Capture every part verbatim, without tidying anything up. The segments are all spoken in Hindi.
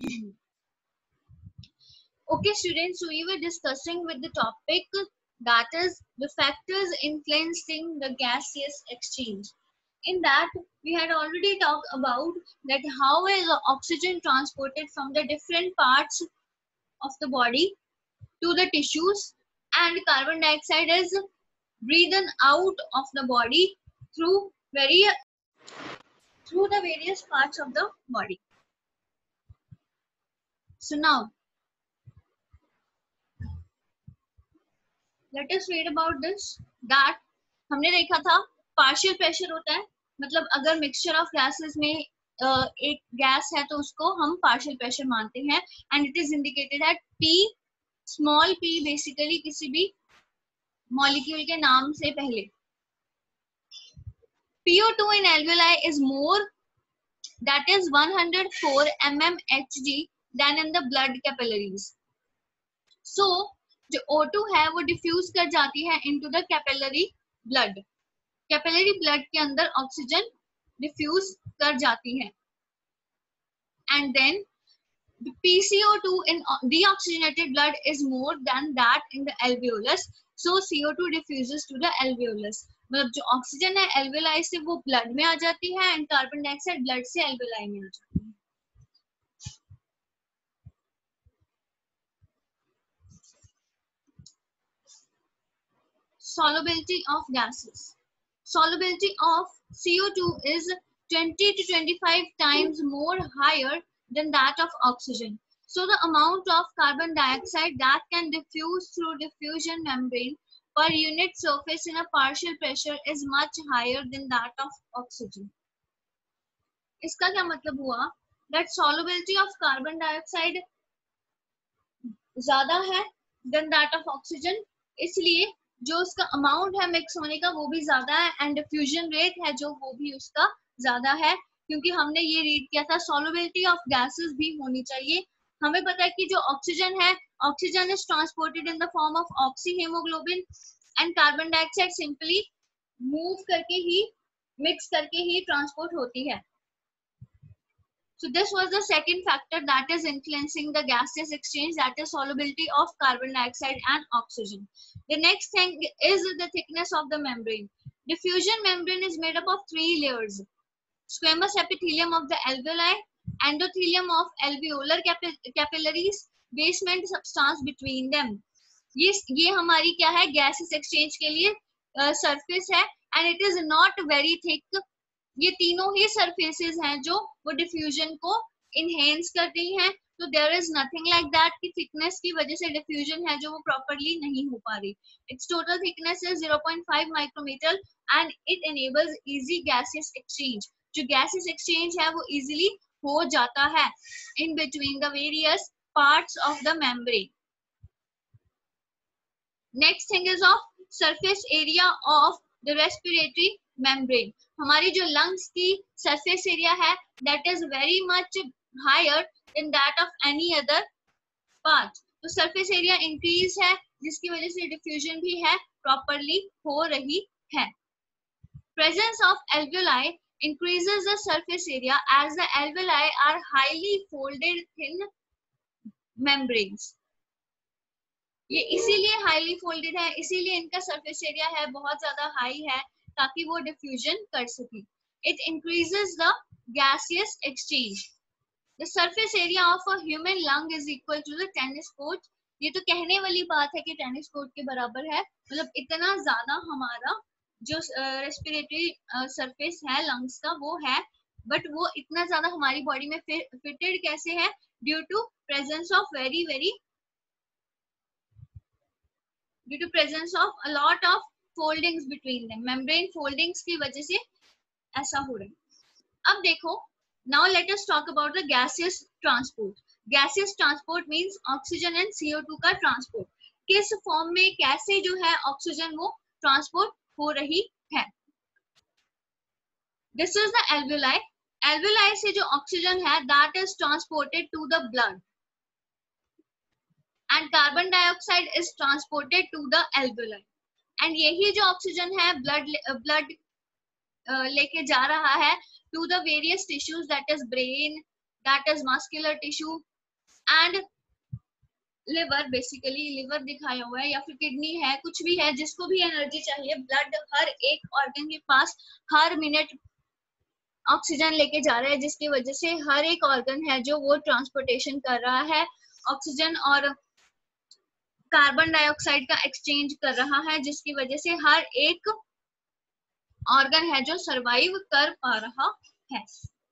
Okay, students, so we were discussing with the topic that is the factors influencing the gaseous exchange. In that, we had already talked about that how is oxygen transported from the different parts of the body to the tissues, and carbon dioxide is breathed out of the body through very through the various parts of the body. So now let us read about this. That हमने देखा था पार्शियल प्रेशर होता है, मतलब अगर मिक्सचर ऑफ गैसेस में uh, एक गैस है तो उसको हम पार्शियल प्रेशर मानते हैं, and it is indicated at P, small p basically किसी भी मॉलिक्यूल के नाम से पहले. P O two in alveoli is more, that is one hundred four mmHg than in the blood capillaries. So जो O two है वो डिफ्यूज कर जाती है into the capillary blood. Capillary blood के अंदर ऑक्सीजन डिफ्यूज कर जाती है, and then P C O two in deoxygenated blood is more than that in the alveolus, so C O two diffuses to the alveolus. मतलब जो ऑक्सीजन है एल्वेलाई से वो ब्लड में आ जाती है, एंड कार्बन डाइऑक्साइड ब्लड से एल्वेलाई में आ जाती है. Solubility of gases. Solubility of C O two is twenty to twenty-five times more higher than that of oxygen. So the amount of carbon dioxide that can diffuse through diffusion membrane per unit surface in a partial pressure is much higher than that of oxygen. इसका क्या मतलब हुआ? That solubility of carbon dioxide ज्यादा है than that of oxygen, इसलिए जो उसका अमाउंट है मिक्स होने का वो भी ज्यादा है, एंड डिफ्यूजन रेट है जो वो भी उसका ज्यादा है, क्योंकि हमने ये रीड किया था सॉल्युबिलिटी ऑफ गैसेस भी होनी चाहिए. हमें पता है कि जो ऑक्सीजन है, oxygen is transported in the form of oxy hemoglobin, and carbon dioxide simply move करके ही मिक्स करके ही ट्रांसपोर्ट होती है. So this was the second factor that is influencing the gaseous exchange, that is solubility of carbon dioxide and oxygen. The next thing is the thickness of the membrane. Diffusion membrane is made up of three layers: squamous epithelium of the alveoli, endothelium of alveolar capillaries, basement substance between them. ये ये हमारी क्या है gaseous exchange के लिए सरफेस uh, है, and it is not very thick. ये तीनों ही सरफेसेस हैं जो वो डिफ्यूजन को इनहेंस करती हैं. तो there is nothing like that कि थिकनेस की वजह से डिफ्यूजन है जो वो प्रॉपर्ली नहीं हो पा रही. It's total thickness is zero point five micrometer and it enables easy gaseous exchange. जो गैसियस एक्सचेंज है वो इजीली हो जाता है in between the various parts of the membrane. Next thing is of surface area of the respiratory membrane. हमारी जो लंग्स की सरफेस एरिया है that is very much higher than that of any other part. तो सरफेस एरिया इंक्रीज है जिसकी वजह से डिफ्यूजन भी है प्रॉपर्ली हो रही है. Presence of alveoli increases the surface area as the alveoli are highly folded thin membranes. ये इसीलिए हाईली फोल्डेड है, इसीलिए इनका सरफेस एरिया है बहुत ज्यादा हाई है ताकि वो डिफ्यूजन कर सके. It increases the gaseous exchange. The surface area of a human lung is equal to the tennis court. ये तो कहने वाली बात है कि टेनिस कोर्ट के बराबर है, मतलब इतना ज्यादा हमारा जो रेस्पिरेटरी सरफेस है लंग्स का वो है, बट वो इतना ज्यादा हमारी बॉडी में फिटेड कैसे है? Due to presence of very very due to presence of a lot of foldings between them. membrane foldings की वजह से ऐसा हो रहा है. अब देखो, now let us talk about the gaseous transport. gaseous transport means oxygen and C O two का transport. किस फॉर्म में कैसे जो है ऑक्सीजन वो ट्रांसपोर्ट हो रही है? This is the alveoli. alveoli से जो ऑक्सीजन है that is transported to the blood, and carbon dioxide is transported to the alveoli. and यही जो ऑक्सीजन है ब्लड ब्लड uh, लेके जा रहा है to the various tissues, that is brain, that is muscular tissue, and liver, basically liver दिखाया हुआ है या फिर किडनी है, कुछ भी है, जिसको भी एनर्जी चाहिए, ब्लड हर एक ऑर्गन के पास हर मिनट ऑक्सीजन लेके जा रहा है, जिसकी वजह से हर एक ऑर्गन है जो वो ट्रांसपोर्टेशन कर रहा है ऑक्सीजन और कार्बन डाइऑक्साइड का एक्सचेंज कर रहा है, जिसकी वजह से हर एक ऑर्गन है जो सरवाइव कर पा रहा है।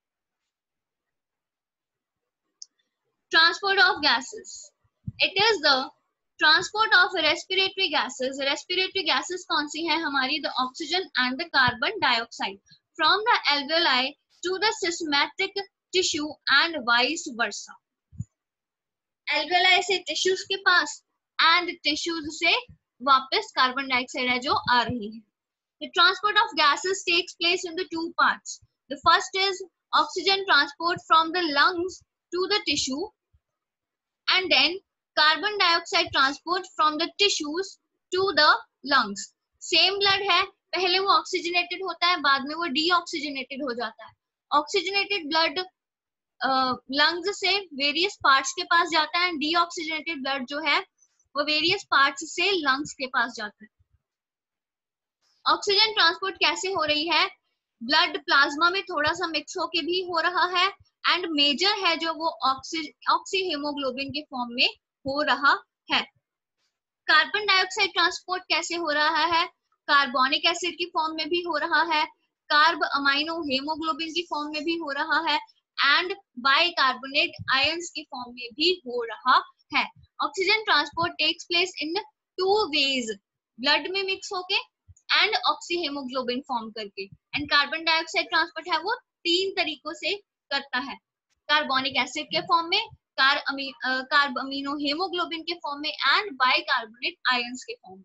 Transport of gases, it is the transport of respiratory gases. Respiratory gases कौन सी है हमारी? The oxygen and the carbon dioxide from the alveoli to the systematic tissue and vice versa. Alveoli से टिश्यूज के पास एंड टिश्यूज से वापस कार्बन डाइऑक्साइड है जो आ रही है। The transport of gases takes place in the two parts. The first is oxygen transport from the lungs to the tissue, and then carbon dioxide transport from the tissues to the lungs. Same blood है, पहले वो oxygenated होता है, बाद में वो deoxygenated हो जाता है। Oxygenated blood lungs से various parts के पास जाता है, deoxygenated blood जो है वो various parts से lungs के पास जाता है। ऑक्सीजन ट्रांसपोर्ट कैसे हो रही है? ब्लड प्लाज्मा में थोड़ा सा मिक्स होके भी हो रहा है, एंड मेजर है जो वो ऑक्सी ऑक्सी हीमोग्लोबिन के फॉर्म में हो रहा है। कार्बन डाइऑक्साइड ट्रांसपोर्ट कैसे हो रहा है? कार्बोनिक एसिड की फॉर्म में भी हो रहा है, कार्ब अमाइनो हीमोग्लोबिन की फॉर्म में भी हो रहा है, एंड बाइकार्बोनेट आयंस की फॉर्म में भी हो रहा है। Oxygen transport takes place in two ways, blood में मिक्स होके एंड ऑक्सी हेमोग्लोबिन फॉर्म करके, एंड कार्बन डाइऑक्साइड ट्रांसपोर्ट है वो तीन तरीकों से करता है, कार्बोनिक एसिड के फॉर्म में, carb amino, carb amino hemoglobin के फॉर्म में, एंड बाइकार्बोनेट आयंस के फॉर्म में।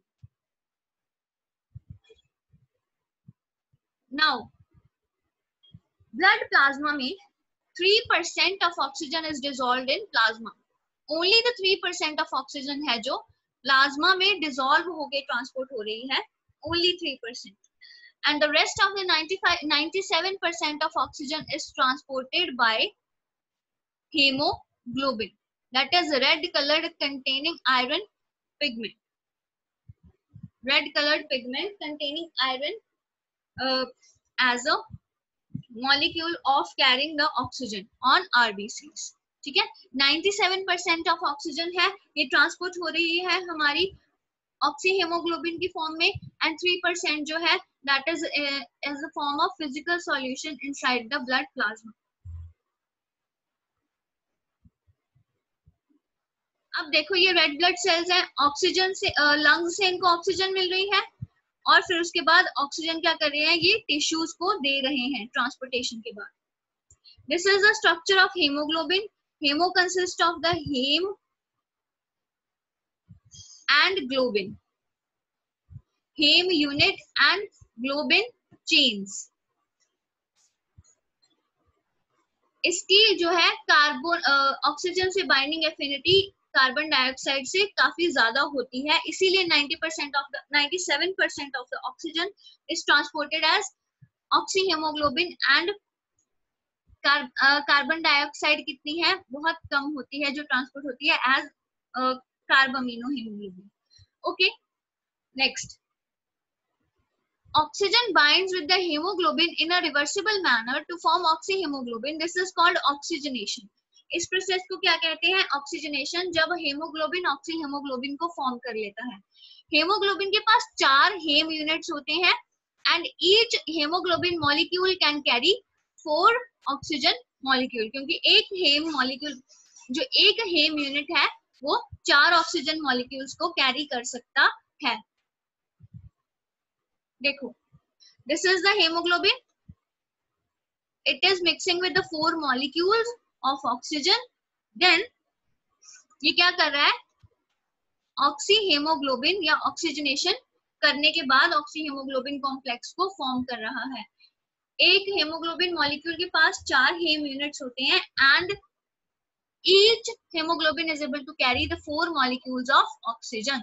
नाउ ब्लड प्लाज्मा में three percent of oxygen is dissolved in plasma. Only the three percent of oxygen है जो प्लाज्मा में डिसॉल्व होके ट्रांसपोर्ट हो रही है, only three percent, and the rest of the ninety-five ninety-seven percent of oxygen is transported by hemoglobin, that is red colored containing iron pigment, red colored pigment containing iron uh, as a molecule of carrying the oxygen on R B Cs। ठीक है, ninety-seven percent of oxygen है ये ट्रांसपोर्ट हो रही है हमारी ऑक्सी हेमोग्लोबिन की फॉर्म में, एंड थ्री परसेंट जो है that is as a form of physical solution inside the blood plasma. अब देखो ये रेड ब्लड सेल्स हैं, ऑक्सीजन से लंग्स uh, से इनको ऑक्सीजन मिल रही है, और फिर उसके बाद ऑक्सीजन क्या कर रहे हैं, ये टिश्यूज को दे रहे हैं ट्रांसपोर्टेशन के बाद। This is the structure of hemoglobin. Hemo consist of the heme and globin, heme unit and globin chains। इसकी जो है कार्बन ऑक्सीजन से बाइंडिंग एफिनिटी कार्बन डाइऑक्साइड से काफी ज्यादा होती है, इसीलिए ninety percent of the ninety-seven percent of the oxygen is transported as oxy hemoglobin, and carbon dioxide कितनी है, बहुत कम होती है जो ट्रांसपोर्ट होती है as carb amino hemoglobin. Okay, next, oxygen binds with the hemoglobin in a reversible manner to form oxyhemoglobin. This is called oxygenation. इस प्रोसेस को क्या कहते हैं, ऑक्सीजनेशन, जब हेमोग्लोबिन ऑक्सी हेमोग्लोबिन को फॉर्म कर लेता है। हेमोग्लोबिन के पास चार हेम यूनिट्स होते हैं, and each hemoglobin molecule can carry four oxygen molecule, क्योंकि एक हेम मॉलिक्यूल जो एक हेम यूनिट है वो चार ऑक्सीजन मॉलिक्यूल्स को कैरी कर सकता है। देखो, this is the hemoglobin, it is mixing with the four molecules of oxygen, then ये क्या कर रहा है, ऑक्सी हेमोग्लोबिन या ऑक्सीजनेशन करने के बाद ऑक्सी हेमोग्लोबिन कॉम्प्लेक्स को फॉर्म कर रहा है। एक हेमोग्लोबिन मॉलिक्यूल के पास चार हेम यूनिट्स होते हैं, and each hemoglobin is able to carry the four molecules of oxygen.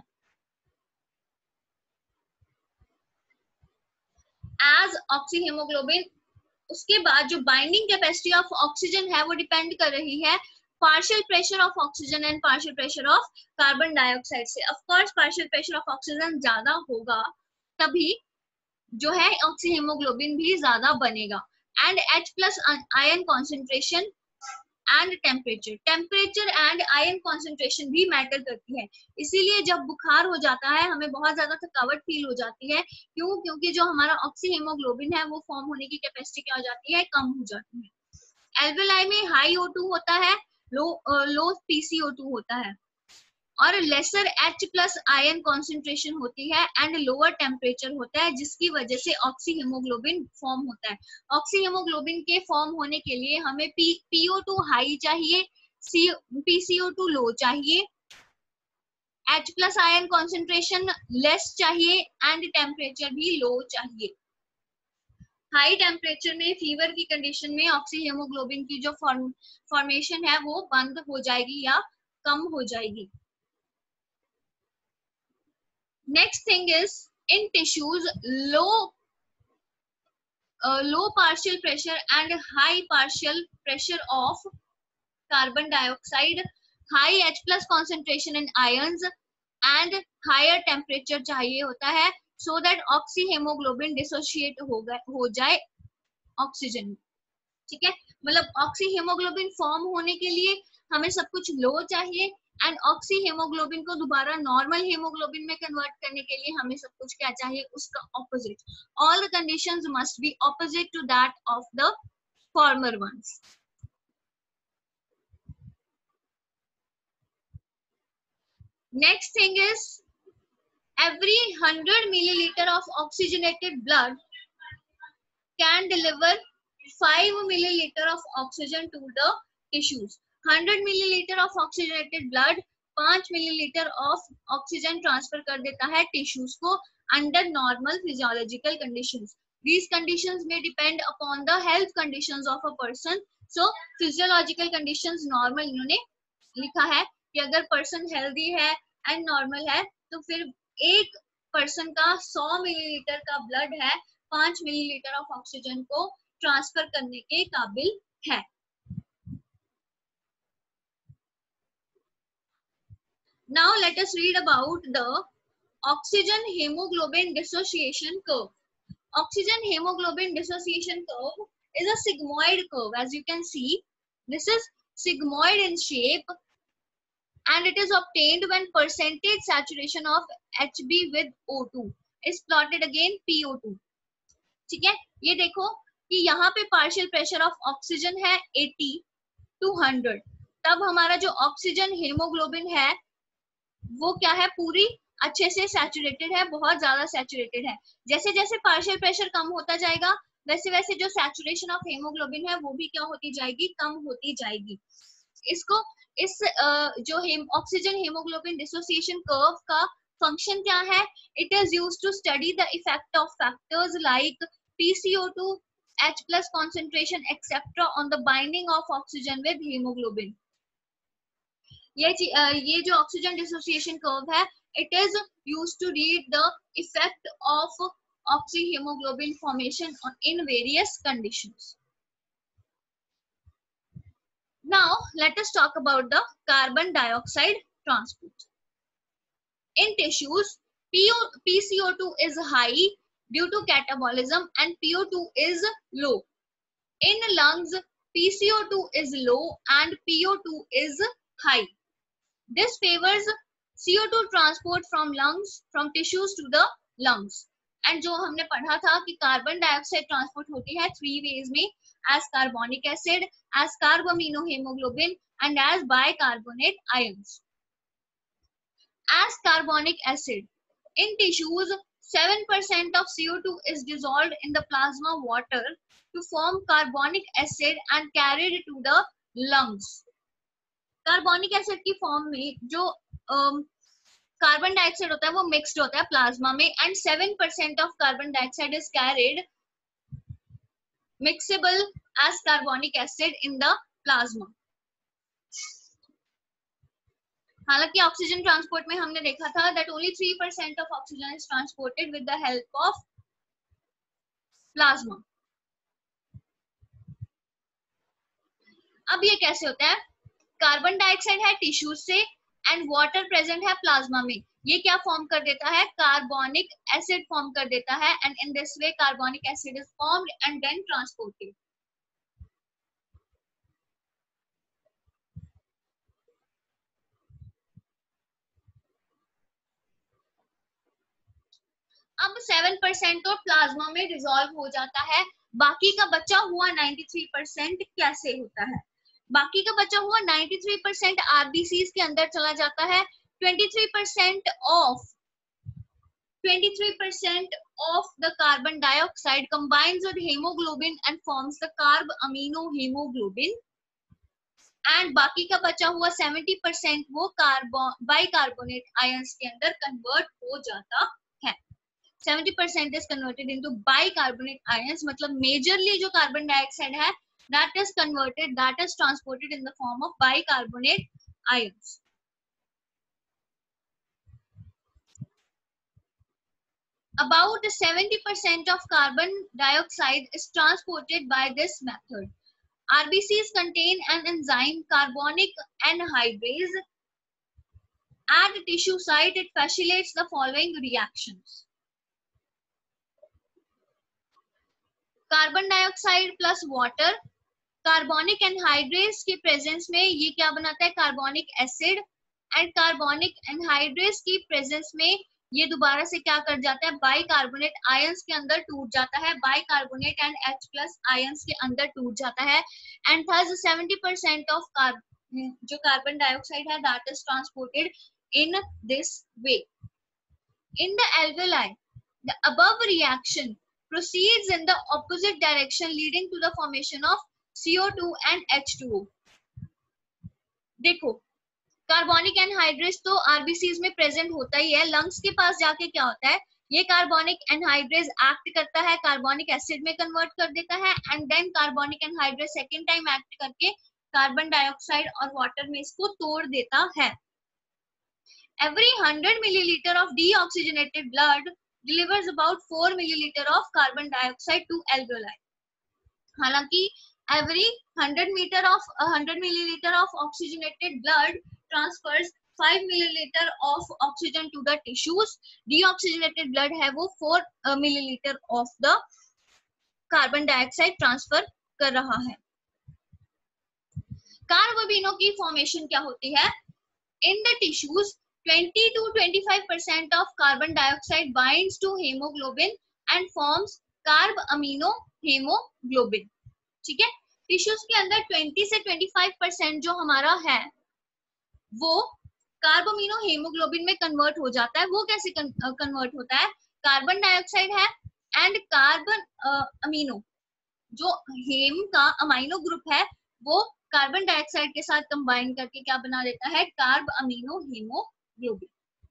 As oxyhemoglobin, उसके बाद जो बाइंडिंग कैपेसिटी ऑफ ऑक्सीजन है वो डिपेंड कर रही है partial pressure of oxygen and partial pressure of carbon dioxide से। Of course partial pressure of oxygen ज्यादा होगा तभी जो है ऑक्सी हीमोग्लोबिन भी ज्यादा बनेगा। And H plus ion concentration and temperature, temperature and ion concentration भी मैटर करती है। इसीलिए जब बुखार हो जाता है हमें बहुत ज्यादा थकावट फील हो जाती है। क्यों? क्योंकि जो हमारा ऑक्सी हीमोग्लोबिन है वो फॉर्म होने की कैपेसिटी क्या हो जाती है, कम हो जाती है। एल्वेलाई में हाई O टू होता है, low low P C O two होता है और lesser H plus ion concentration होती है एंड लोअर टेम्परेचर होता है, जिसकी वजह से ऑक्सी हीमोग्लोबिन फॉर्म होता है। ऑक्सी हीमोग्लोबिन के फॉर्म होने के लिए हमें P O टू हाई चाहिए, P C O two low चाहिए, H plus ion concentration less चाहिए एंड टेम्परेचर भी लो चाहिए। हाई टेम्परेचर में फीवर की कंडीशन में ऑक्सी हीमोग्लोबिन की जो फॉर्म फॉर्मेशन है वो बंद हो जाएगी या कम हो जाएगी। Next thing is in tissues low uh, low partial pressure and high partial pressure of carbon dioxide, high H plus concentration in ions and higher temperature चाहिए होता है so that oxyhemoglobin dissociate हो गए हो जाए ऑक्सीजन। ठीक है, मतलब ऑक्सी हीमोग्लोबिन फॉर्म होने के लिए हमें सब कुछ लो चाहिए एंड ऑक्सी हीमोग्लोबिन को दोबारा नॉर्मल हीमोग्लोबिन में कन्वर्ट करने के लिए हमें सब कुछ क्या चाहिए, उसका opposite. All the conditions must be opposite to that of the former ones. Next thing is every one hundred milliliter of oxygenated blood can deliver five milliliter of oxygen to the tissues. one hundred milliliter of oxygenated blood five milliliter of oxygen transfer कर देता है tissues को under normal physiological conditions. These conditions may depend upon the health conditions of a person. So physiological conditions normal इन्होंने लिखा है कि अगर person healthy है and normal है तो फिर एक person का one hundred मिलीलीटर का blood है five मिलीलीटर ऑफ ऑक्सीजन को ट्रांसफर करने के काबिल है। Now let us read about the oxygen hemoglobin dissociation curve. Oxygen hemoglobin dissociation curve is a sigmoid curve. As you can see, this is sigmoid in shape and it is obtained when percentage saturation of H B with O two is plotted again P O two. ठीक है, ये देखो कि यहाँ पे पार्शियल प्रेशर ऑफ ऑक्सीजन है eighty to one hundred, तब हमारा जो ऑक्सीजन हीमोग्लोबिन है वो क्या है, पूरी अच्छे से सैचुरेटेड है, बहुत ज्यादा सैचुरेटेड है। जैसे जैसे पार्शियल प्रेशर कम होता जाएगा वैसे वैसे जो सैचुरेशन ऑफ हीमोग्लोबिन है वो भी क्या होती जाएगी, कम होती जाएगी। इसको इस जो ऑक्सीजन हीमोग्लोबिन डिसोसिएशन कर्व का फंक्शन क्या है, it is used to study the effect of factors like P C O two, H plus concentration etc on the binding of oxygen with hemoglobin. ये ये जो ऑक्सीजन डिसोसिएशन कर्व है it is used to read the effect of oxy hemoglobin formation in various conditions. Now let us talk about the carbon dioxide transport. In tissues, P C O two is high due to catabolism and P O two is low. In lungs, P C O two is low and P O two is high. This favors C O two transport from lungs, from tissues to the lungs. And जो हमने पढ़ा था कि कार्बन डाइऑक्साइड ट्रांसपोर्ट होती है थ्री वेज में, as carbonic acid, as carbaminohemoglobin and as bicarbonate ions. As carbonic acid, in tissues seven percent of C O two is dissolved in the plasma water to form carbonic acid and carried to the lungs. Carbonic acid की फॉर्म में जो कार्बन डाइऑक्साइड होता है वो मिक्स्ड होता है प्लाज्मा में and seven percent of carbon dioxide is carried mixable as carbonic acid in the plasma. हालांकि ऑक्सीजन ट्रांसपोर्ट में हमने देखा था that only three percent of oxygen is transported with the help of plasma. अब ये कैसे होता है, कार्बन डाइऑक्साइड है टिश्यूज से एंड वाटर प्रेजेंट है प्लाज्मा में, ये क्या फॉर्म कर देता है, कार्बोनिक एसिड फॉर्म कर देता है and in this way carbonic acid is formed and then transported. अब सेवन परसेंट तो प्लाज्मा में डिसॉल्व हो जाता है, बाकी का बचा हुआ नाइंटी थ्री परसेंट कैसे होता है, बाकी का बचा हुआ नाइंटी थ्री परसेंट आरबीसीज के अंदर चला जाता है। Twenty three percent of twenty three percent of the carbon dioxide combines with hemoglobin and forms the carb amino hemoglobin and बाकी का बचा हुआ सेवेंटी परसेंट वो कार्बन बाइकार्बोनेट आयंस के अंदर कन्वर्ट हो जाता है। Seventy percent is converted into bicarbonate ions, मतलब मेजरली जो कार्बन डाइऑक्साइड है that is converted, that is transported in the form of bicarbonate ions. About seventy percent of carbon dioxide is transported by this method. R B Cs contain an enzyme carbonic anhydrase. At the tissue site, it facilitates the following reactions. Carbon dioxide plus water. Carbonic anhydrase की presence में ये क्या बनाता है, carbonic acid. And carbonic anhydrase की presence में ये दोबारा से क्या कर जाता है, बाइकार्बोनेट आयंस के अंदर टूट जाता है, bicarbonate and H plus ions के अंदर टूट जाता है and thus seventy percent of जो कार्बन डाइऑक्साइड है that is transported in this way. In the alveoli the above reaction proceeds in the opposite direction leading to the formation of C O two and H two O. देखो कार्बोनिक एनहाइड्रेस तो आरबीसीज में प्रेजेंट होता ही है, लंग्स के पास जाके क्या होता है, ये कार्बोनिक एनहाइड्रेस एक्ट करता है, कार्बोनिक एसिड में कन्वर्ट कर देता है and then carbonic anhydrase second time act करके कार्बन डाइऑक्साइड और वाटर में इसको तोड़ देता है। Every hundred millilitre of deoxygenated blood delivers about four millilitre of carbon dioxide to alveoli. हालांकि every one hundred meter of one hundred milliliter of oxygenated blood transfers five milliliter of oxygen to the tissues. Deoxygenated blood है वो four uh, milliliter of the carbon dioxide transfer कर रहा है। कार्ब अमीनो की फॉर्मेशन क्या होती है, in the tissues twenty to twenty-five percent of carbon dioxide binds to hemoglobin and forms carb amino hemoglobin। ठीक है, टिश्यूज के अंदर ट्वेंटी से ट्वेंटी फाइव परसेंट जो हमारा है वो कार्ब अमीनो हेमोग्लोबिन में कन्वर्ट हो जाता है। वो कैसे कन्वर्ट होता है, कार्बन डाइऑक्साइड है एंड कार्बन अमीनो जो हेम का अमाइनो ग्रुप है वो कार्बन डाइऑक्साइड के साथ कंबाइन करके क्या बना देता है, कार्ब अमीनो हेमोग्लोबिन।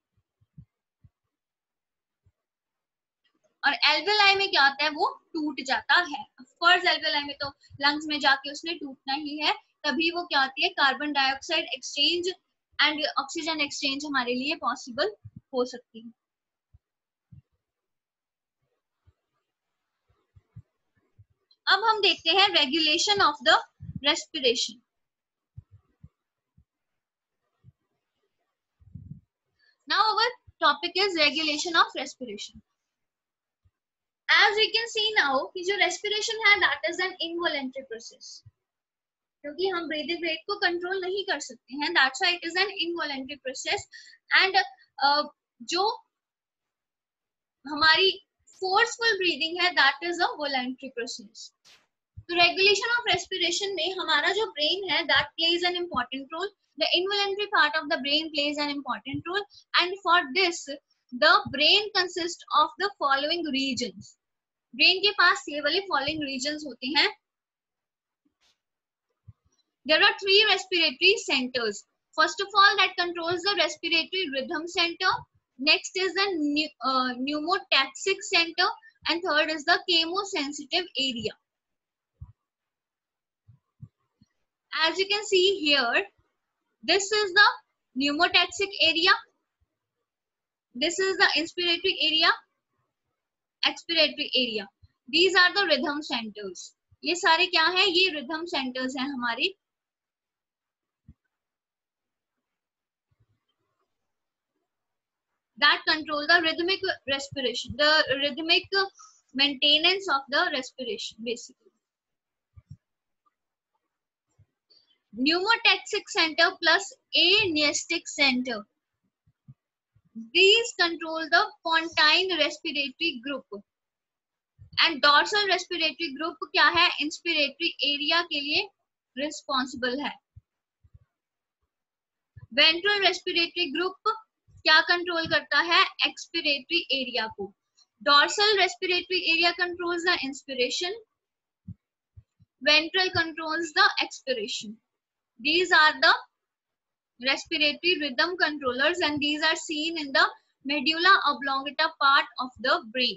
और एल्वेओलाई में क्या होता है, वो टूट जाता है। ऑफकोर्स एल्वेओलाई में तो लंग्स में जाके उसने टूटना ही है, तभी वो क्या होती है, carbon dioxide exchange and oxygen exchange हमारे लिए पॉसिबल हो सकती है। अब हम देखते हैं regulation of the respiration. Now our topic is regulation of respiration. As we can see now कि जो respiration है that is an involuntary process, क्योंकि हम breathing rate को control नहीं कर सकते हैं, that's why it is an involuntary process and uh, जो हमारी forceful breathing है that is a voluntary process। तो regulation of respiration में हमारा जो brain है that plays an important role, the involuntary part of the brain plays an important role and for this the brain consists of the following regions। Brain के पास ये वाले फॉलोइंग रीजन्स होते हैं। There are three respiratory centers. First of all, that controls the respiratory rhythm center. Next is the uh, pneumotaxic center, and third is the chemosensitive area. As you can see here, this is the pneumotaxic area. This is the inspiratory area. Expiratory area, these are the rhythm centres. ये सारे क्या है, ये रिदम सेंटर्स हैं हमारे। that control the rhythmic respiration, the rhythmic maintenance of the respiration basically. Pneumotaxic center plus anesthetic center, these control the pontine respiratory group. And dorsal respiratory group क्या है, इंस्पिरेटरी एरिया के लिए रिस्पॉन्सिबल है. वेंट्रल रेस्पिरेटरी ग्रुप क्या कंट्रोल करता है, एक्सपिरेटरी एरिया को. Dorsal respiratory area controls the inspiration, ventral controls the expiration. These are the respiratory rhythm controllers and these are seen in the medulla oblongata part of the brain.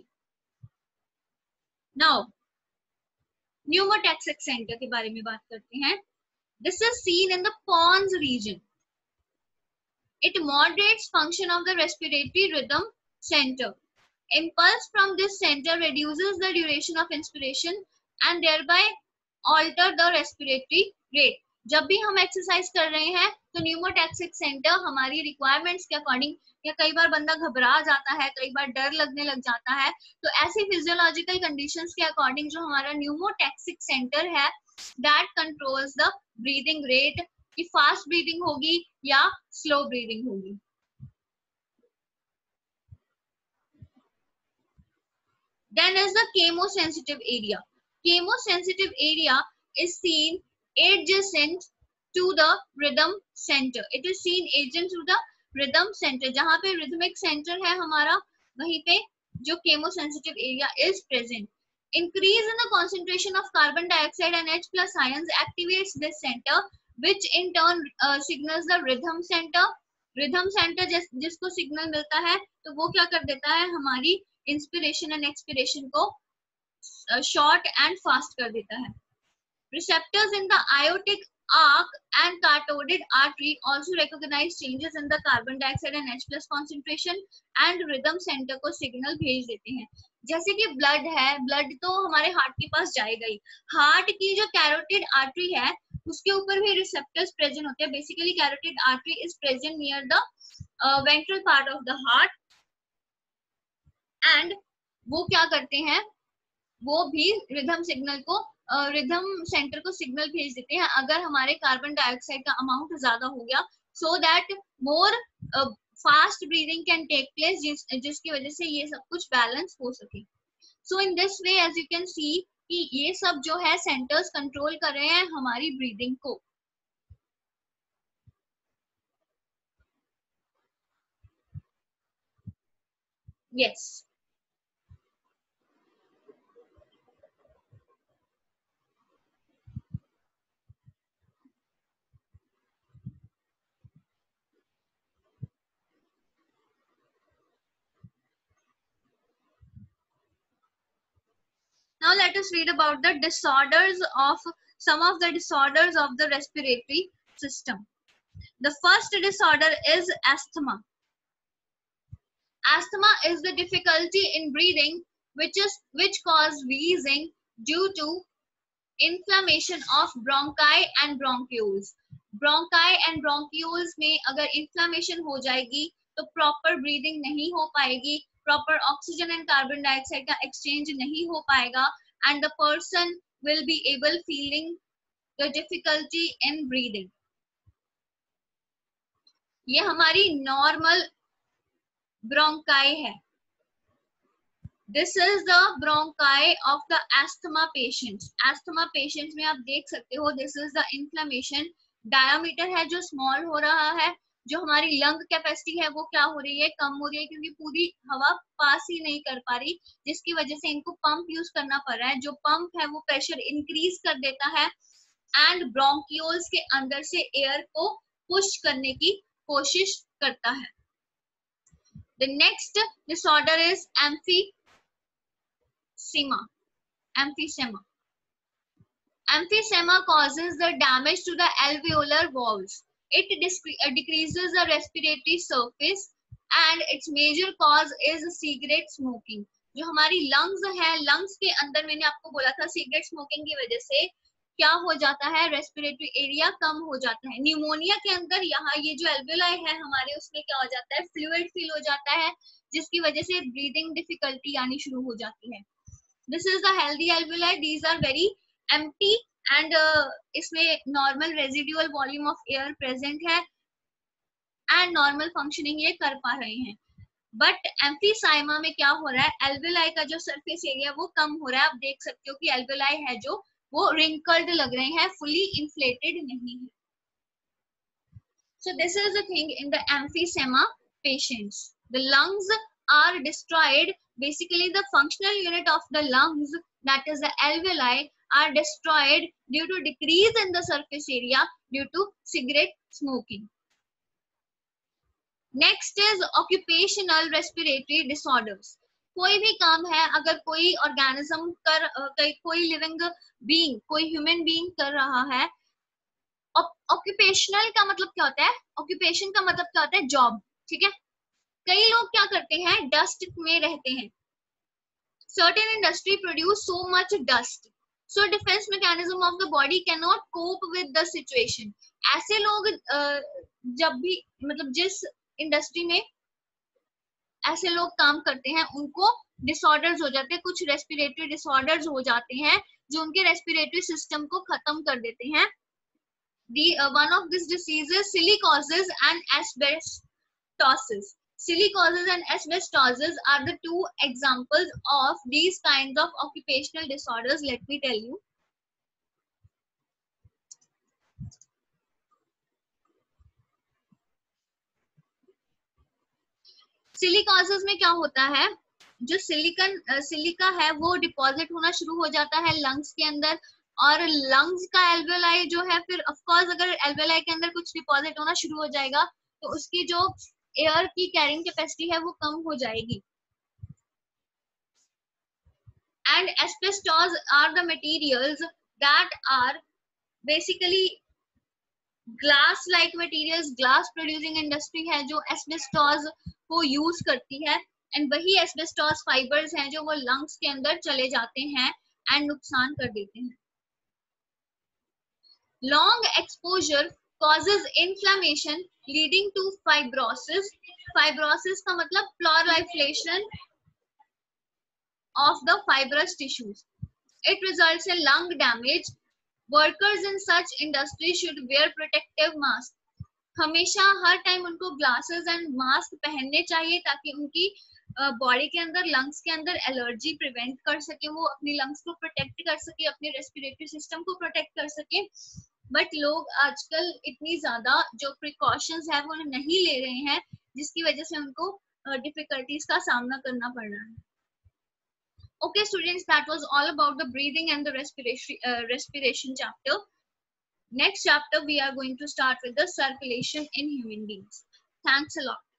Now, pneumotaxic center के बारे में बात करते हैं. This is seen in the pons region. It moderates function of the respiratory rhythm center. Impulse from this center reduces the duration of inspiration and thereby alter the respiratory rate. जब भी हम एक्सरसाइज कर रहे हैं तो न्यूमोटैक्सिक सेंटर हमारी रिक्वायरमेंट्स के अकॉर्डिंग, या कई बार बंदा घबरा जाता है, कई बार डर लगने लग जाता है, तो ऐसी फिजियोलॉजिकल कंडीशंस के अकॉर्डिंग जो हमारा न्यूमोटैक्सिक सेंटर है that controls the breathing rate, कि फास्ट ब्रीदिंग होगी या स्लो ब्रीदिंग होगी. Then is the chemosensitive area. Chemosensitive area is seen adjacent to the rhythm center. It is seen adjacent to the rhythm center. जहाँ पे rhythmic center है हमारा, वहीं पे जो chemosensitive area is present. Increase in the concentration of carbon dioxide and H plus ions activates this center, which in turn uh, signals the rhythm center. Rhythm center जिस जिसको signal मिलता है तो वो क्या कर देता है, हमारी inspiration and expiration को uh, short and fast कर देता है. Receptors in the aortic arc and carotid artery also recognize changes in the carbon dioxide and H plus concentration and rhythm center को signal भेज देते हैं. जैसे कि blood है, blood तो हमारे heart के पास जाएगा ही. Heart की जो carotid artery है उसके ऊपर भी receptors present होते हैं. Basically carotid artery is present near the uh, ventral part of the heart and वो क्या करते हैं, वो भी rhythm signal को रिदम uh, सेंटर को सिग्नल भेज देते हैं अगर हमारे कार्बन डाइऑक्साइड का अमाउंट ज्यादा हो गया, so that more fast breathing can take place, जिस जिसकी वजह से ये सब कुछ बैलेंस हो सके. So in this way as you can see कि ये सब जो है सेंटर्स कंट्रोल कर रहे हैं हमारी ब्रीदिंग को. Yes yes. Now let us read about the disorders of some of the disorders of the respiratory system. The first disorder is asthma. Asthma is the difficulty in breathing which is which cause wheezing due to inflammation of bronchi and bronchioles. Bronchi and bronchioles में अगर inflammation हो जाएगी तो proper breathing नहीं हो पाएगी, proper oxygen and carbon dioxide का exchange नहीं हो पाएगा and the person will be able feeling the difficulty in breathing. ये हमारी normal bronchi है. This is the bronchi of the asthma patients. Asthma patients में आप देख सकते हो this is the inflammation. Diameter है जो small हो रहा है, जो हमारी लंग कैपेसिटी है वो क्या हो रही है, कम हो रही है, क्योंकि पूरी हवा पास ही नहीं कर पा रही, जिसकी वजह से इनको पंप यूज करना पड़ रहा है. जो पंप है वो प्रेशर इंक्रीज कर देता है एंड ब्रोंकियोल्स के अंदर से एयर को पुश करने की कोशिश करता है. The next disorder is emphysema. Emphysema. Emphysema causes the damage to the alveolar valves. It decreases the respiratory surface and its major cause is cigarette smoking. जो हमारी lungs है, lungs के अंदर मैंने आपको बोला था cigarette smoking की वजह से क्या हो जाता है, रेस्पिरेटरी एरिया कम हो जाता है। न्यूमोनिया के अंदर यहाँ ये जो एल्वेलाई है हमारे, उसमें क्या हो जाता है, फ्लूइड फील हो जाता है, जिसकी वजह से ब्रीदिंग डिफिकल्टी आनी शुरू हो जाती है। This is the healthy alveoli, these are very empty and इसमें normal residual volume of air present है एंड नॉर्मल फंक्शनिंग ये कर पा रहे हैं। बट एम्फीसाइमा में क्या हो रहा है, एल्वेलाई का जो सरफेस एरिया वो कम हो रहा है। आप देख सकते हो कि एल्वेलाई है जो वो रिंकल्ड लग रहे हैं, फुली इन्फ्लेटेड नहीं है। So this is the thing in the emphysema patients. The lungs are destroyed. Basically, the functional unit of the lungs, that is the alveoli, are destroyed due to decrease in the surface area due to cigarette smoking. Next is occupational respiratory disorders. कोई भी काम है, अगर कोई ऑर्गेनिज्म कर uh, कोई लिविंग बीइंग, कोई ह्यूमन बीइंग कर रहा है, ऑक्यूपेशनल का मतलब क्या होता है, ऑक्यूपेशन का मतलब क्या होता है, जॉब, ठीक है। कई लोग क्या करते हैं, डस्ट में रहते हैं। Certain industry produce so much dust, so defence mechanism of the body can not cope with the situation. ऐसे लोग uh, जब भी मतलब जिस इंडस्ट्री में ऐसे लोग काम करते हैं, उनको डिसऑर्डर्स हो जाते हैं, कुछ रेस्पिरेटरी डिसऑर्डर्स हो जाते हैं जो उनके रेस्पिरेटरी सिस्टम को खत्म कर देते हैं। The uh, one of these diseases, silicosis and asbestosis. Silicosis and asbestosis are the two examples of these kinds of occupational disorders. Let me tell you. Silicosis में क्या होता है, जो सिलिकन सिलिका है वो डिपॉजिट होना शुरू हो जाता है लंग्स के अंदर, और लंग्स का एल्वेलाई जो है, फिर ऑफ कोर्स अगर एल्वेलाई के अंदर कुछ डिपॉजिट होना शुरू हो जाएगा तो उसकी जो एयर की कैरिंग कैपेसिटी है वो कम हो जाएगी। And asbestos are the materials that are basically glass like materials. Glass producing industry है जो एस्बेस्टोस को यूज करती है, एंड वही एस्बेस्टोस फाइबर्स हैं जो वो लंग्स के अंदर चले जाते हैं एंड नुकसान कर देते हैं। Long exposure causes inflammation leading to fibrosis. Fibrosis का मतलब proliferation of the fibrous tissues. It results in lung damage. Workers in such industry should wear protective mask. हमेशा हर टाइम उनको ग्लासेस एंड मास्क पहनने चाहिए ताकि उनकी बॉडी uh, के अंदर, लंग्स के अंदर एलर्जी प्रिवेंट कर सके, वो अपनी लंग्स को प्रोटेक्ट कर सके, अपने रेस्पिरेटरी सिस्टम को प्रोटेक्ट कर सके। बट लोग आजकल इतनी ज्यादा जो प्रिकॉशंस है वो नहीं ले रहे हैं, जिसकी वजह से उनको डिफिकल्टीज uh, का सामना करना पड़ रहा है। Okay students, that was all about the breathing and the respiration uh, respiration chapter. Next chapter we are going to start with the circulation in human beings. Thanks a lot.